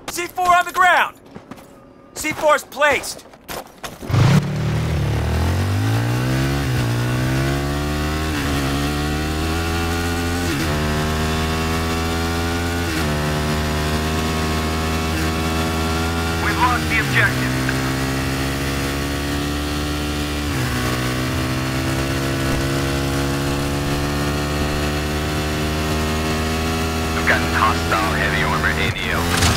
C4 on the ground! C4's placed! We've lost the objective. I've gotten hostile heavy armor ADO.